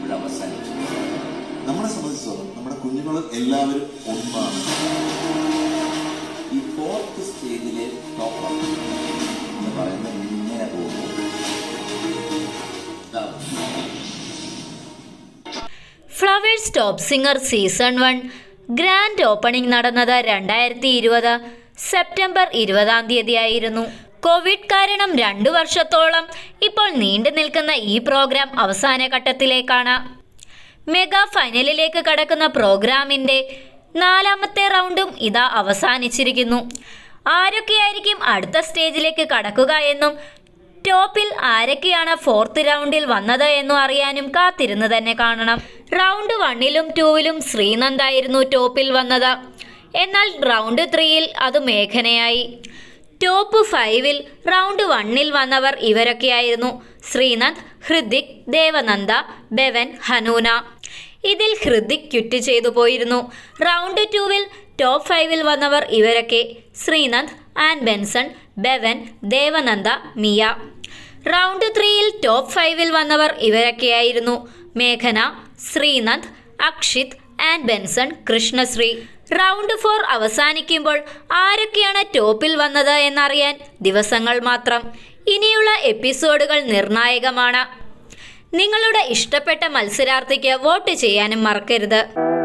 ഇവിടെ അവസാനിച്ചു. നമ്മളെ സംബന്ധിച്ചിടത്തോളം നമ്മുടെ കുഞ്ഞുങ്ങൾ എല്ലാവരും ഒന്നാണ്. ഈ 4th സ്റ്റേജിലെ ടോപ്പർ എന്ന് പറയുന്നത് ഇങ്ങനെ പോകുന്നു. Flowers top singer season 1 grand opening നടന്നത് 2020 സെപ്റ്റംബർ 20 ആയിരുന്നു. കോവിഡ് കാരണം 2 വർഷത്തോളം ഇപ്പോൾ നീണ്ടു നിൽക്കുന്ന ഈ പ്രോഗ്രാം അവസാന ഘട്ടത്തിലേക്കാണ്. മെഗാ ഫൈനലിലേക്ക് കടക്കുന്ന പ്രോഗ്രാമിന്റെ 4ാമത്തെ റൗണ്ടും ഇതാ അവസാനിച്ചിരിക്കുന്നു. ആരൊക്കെയായിരിക്കും അടുത്ത സ്റ്റേജിലേക്ക് കടക്കുക എന്നും ടോപ്പിൽ ആരൊക്കെയാണ് 4th റൗണ്ടിൽ വന്നത് എന്നും അറിയാനും കാത്തിരുന്ന് തന്നെ കാണണം. റൗണ്ട് 1ലും 2ലും ശ്രീനന്ദ് ആയിരുന്നു ടോപ്പിൽ വന്നത്. എന്നാൽ റൗണ്ട് 3ൽ അത് മേഘനയായി. ടോപ്പ് 5ൽ റൗണ്ട് 1ൽ വന്നവർ ഇവരൊക്കെയായിരുന്നു: ശ്രീനന്ദ്, ഹൃതിക്, ദേവനന്ദ, ബെവൻ, ഹനൂന. ഇതിൽ ഹൃതിക് ക്വിറ്റ് ചെയ്തു പോയിരുന്നു. റൗണ്ട് 2ൽ ടോപ്പ് 5ൽ വന്നവർ ഇവരൊക്കെ: ശ്രീനന്ദ്, ആൻ ബെൻസൺ, ബെവൻ, ദേവനന്ദ, മിയ. റൗണ്ട് 3ൽ ടോപ്പ് 5ൽ വന്നവർ ഇവരൊക്കെയായിരുന്നു: മേഘന, ശ്രീനന്ദ്, അക്ഷിത്, ആൻ ബെൻസൺ, കൃഷ്ണശ്രീ. റൗണ്ട് 4 അവസാനിക്കുമ്പോൾ ആരൊക്കെയാണ് ടോപ്പിൽ വന്നത് എന്നറിയാൻ ദിവസങ്ങൾ മാത്രം. ഇനിയുള്ള എപ്പിസോഡുകൾ നിർണായകമാണ്. നിങ്ങളുടെ ഇഷ്ടപ്പെട്ട മത്സരാർത്ഥിക്ക് വോട്ട് ചെയ്യാനും മറക്കരുത്.